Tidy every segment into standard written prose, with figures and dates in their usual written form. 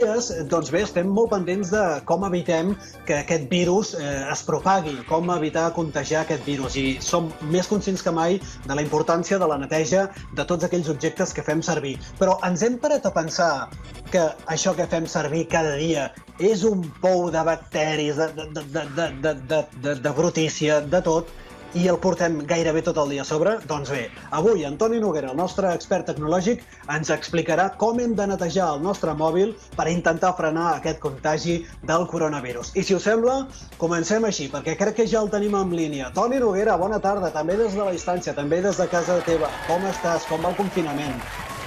doncs bé, estem molt pendents de com evitem que aquest virus es propagui, com evitar contagiar aquest virus. I som més conscients que mai de la importància de la neteja de tots aquells objectes que fem servir. Però ens hem parat a pensar que això que fem servir cada dia és un pou de bacteris, de brutícia, de tot, i el portem gairebé tot el dia a sobre? Doncs bé, avui Antoni Noguera, el nostre expert tecnològic, ens explicarà com hem de netejar el nostre mòbil per intentar frenar aquest contagi del coronavirus. I si us sembla, comencem així, perquè crec que ja el tenim en línia. Toni Noguera, bona tarda, també des de la distància, també des de casa teva. Com estàs? Com va el confinament?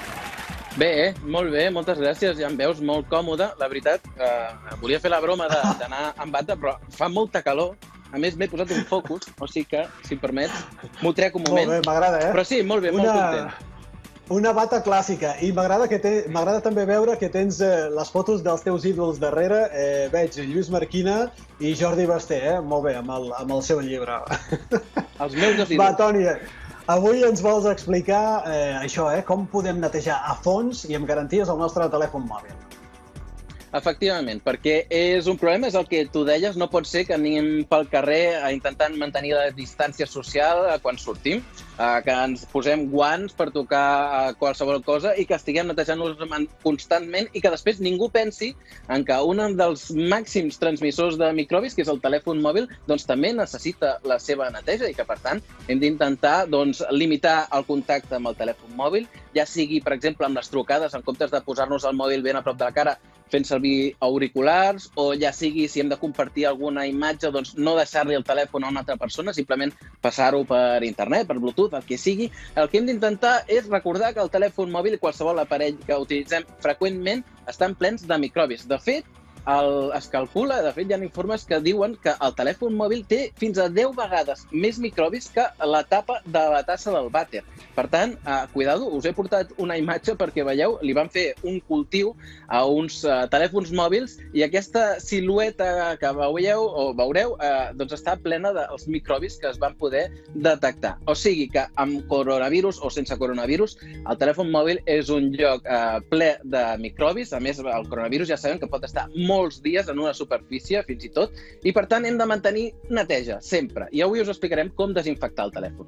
Bé, molt bé, moltes gràcies. Ja em veus molt còmode. La veritat, volia fer la broma d'anar amb bata, però fa molta calor. A més, m'he posat un focus, o sigui que, si em permets, m'ho trec un moment. Molt bé, m'agrada, Però sí, molt bé, molt content. Una bata clàssica. I m'agrada també veure que tens les fotos dels teus ídols darrere. Veig Lluís Marquina i Jordi Basté, molt bé, amb el seu llibre. Els meus dos ídols. Va, Toni, avui ens vols explicar això, com podem netejar a fons i amb garanties el nostre telèfon mòbil. Efectivament, perquè és un problema, és el que tu deies, no pot ser que anem pel carrer intentant mantenir la distància social quan sortim, que ens posem guants per tocar qualsevol cosa i que estiguem netejant-nos constantment i que després ningú pensi en que un dels màxims transmissors de microbis, que és el telèfon mòbil, doncs també necessita la seva neteja i que, per tant, hem d'intentar limitar el contacte amb el telèfon mòbil, ja sigui, per exemple, amb les trucades, en comptes de posar-nos el mòbil ben a prop de la cara, fent servir auriculars, o ja sigui, si hem de compartir alguna imatge, doncs no deixar-li el telèfon a una altra persona, simplement passar-ho per internet, per Bluetooth, el que sigui. El que hem d'intentar és recordar que el telèfon mòbil i qualsevol aparell que utilitzem freqüentment estan plens de microbis. De fet, es calcula, de fet, hi ha informes que diuen que el telèfon mòbil té fins a 10 vegades més microbis que la tapa de la tassa del vàter. Per tant, cuidado, us he portat una imatge perquè veieu, li van fer un cultiu a uns telèfons mòbils i aquesta silueta que veureu doncs està plena dels microbis que es van poder detectar. O sigui que amb coronavirus o sense coronavirus, el telèfon mòbil és un lloc ple de microbis. A més, el coronavirus ja sabem que pot estar molts dies en una superfície, fins i tot, i per tant hem de mantenir neteja, sempre. I avui us explicarem com desinfectar el telèfon.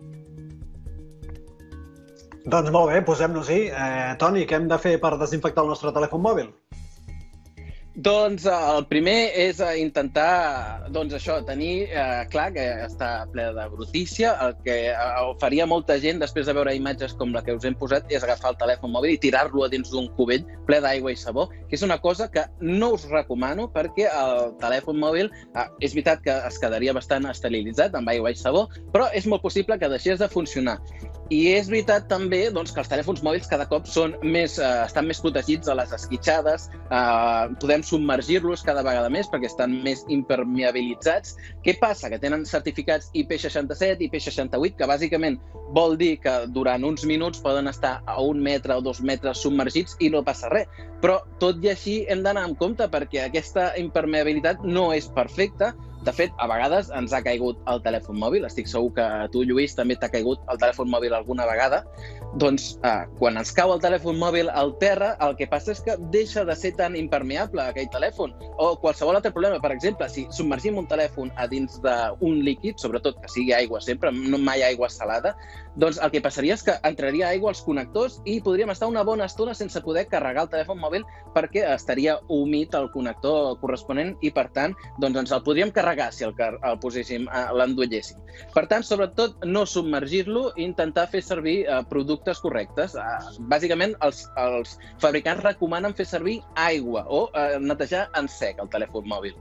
Doncs molt bé, posem-nos-hi. Toni, què hem de fer per desinfectar el nostre telèfon mòbil? Doncs el primer és intentar tenir clar que està ple de brutícia. El que faria molta gent després de veure imatges com la que us hem posat és agafar el telèfon mòbil i tirar-lo a dins d'un cubell ple d'aigua i sabó, que és una cosa que no us recomano perquè el telèfon mòbil és veritat que es quedaria bastant esterilitzat amb aigua i sabó, però és molt possible que deixés de funcionar. I és veritat també que els telèfons mòbils cada cop estan més protegits a les esquitxades, podem submergir-los cada vegada més perquè estan més impermeabilitzats. Què passa? Que tenen certificats IP67, IP68, que bàsicament vol dir que durant uns minuts poden estar a 1 metre o 2 metres submergits i no passa res. Però tot i així hem d'anar amb compte perquè aquesta impermeabilitat no és perfecta. De fet, a vegades ens ha caigut el telèfon mòbil. Estic segur que a tu, Lluís, també t'ha caigut el telèfon mòbil alguna vegada. Doncs quan ens cau el telèfon mòbil al terra, el que passa és que deixa de ser tan impermeable aquell telèfon. O qualsevol altre problema, per exemple, si submergim un telèfon a dins d'un líquid, sobretot que sigui aigua sempre, no mai aigua salada, doncs el que passaria és que entraria aigua als connectors i podríem estar una bona estona sense poder carregar el telèfon mòbil perquè estaria humit el connector corresponent i, per tant, doncs ens el podríem carregar si el poséssim, l'endolléssim. Per tant, sobretot, no submergir-lo i intentar fer servir productes correctes. Bàsicament, els fabricants recomanen fer servir aigua o netejar en sec el telèfon mòbil.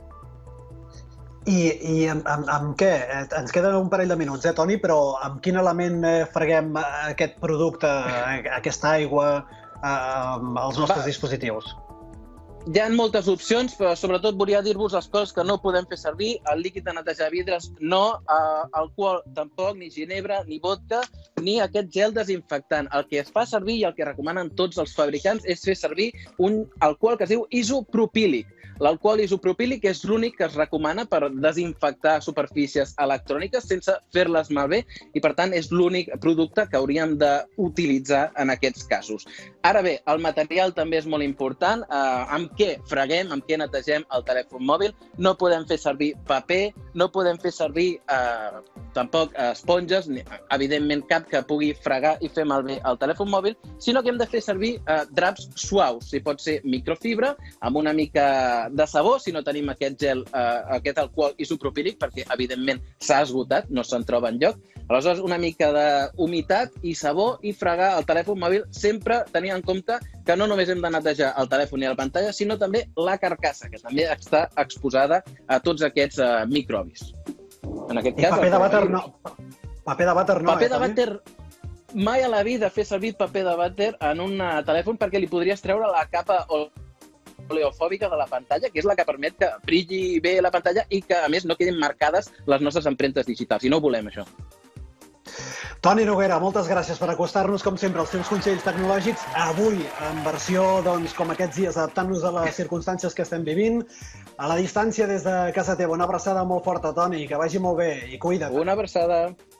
I amb què? Ens queden un parell de minuts, Toni, però amb quin element freguem aquest producte, aquesta aigua, als nostres dispositius? Hi ha moltes opcions, però sobretot volia dir-vos les coses que no podem fer servir. El líquid de netejar vidres no, alcohol tampoc, ni ginebra, ni vodka, ni aquest gel desinfectant. El que es fa servir i el que recomanen tots els fabricants és fer servir un alcohol que es diu isopropílic. L'alcohol isopropílic és l'únic que es recomana per desinfectar superfícies electròniques sense fer-les malbé i, per tant, és l'únic producte que hauríem d'utilitzar en aquests casos. Ara bé, el material també és molt important. Amb amb què freguem, amb què netegem el telèfon mòbil. No podem fer servir paper, no podem fer servir tampoc esponges, evidentment cap que pugui fregar i fer malbé el telèfon mòbil, sinó que hem de fer servir draps suaus. Si pot ser microfibra, amb una mica de sabó, si no tenim aquest gel, aquest alcohol isopropílic, perquè evidentment s'ha esgotat, no se'n troba enlloc. Aleshores, una mica d'humitat i sabó i fregar el telèfon mòbil, sempre tenint en compte que no només hem de netejar el telèfon i la pantalla, sinó també la carcassa, que també està exposada a tots aquests microbis. En aquest cas, paper de vàter no. Paper de vàter no. Paper de vàter, mai a la vida fer servir paper de vàter en un telèfon perquè li podries treure la capa oleofòbica de la pantalla, que és la que permet que brilli bé la pantalla i que, a més, no quedin marcades les nostres empremtes digitals. I no volem això. Toni Noguera, moltes gràcies per acostar-nos, com sempre, als teus consells tecnològics. Avui, en versió, doncs, com aquests dies, adaptant-nos a les circumstàncies que estem vivint. A la distància des de casa teva. Una abraçada molt forta, Toni, que vagi molt bé i cuida't. Una abraçada.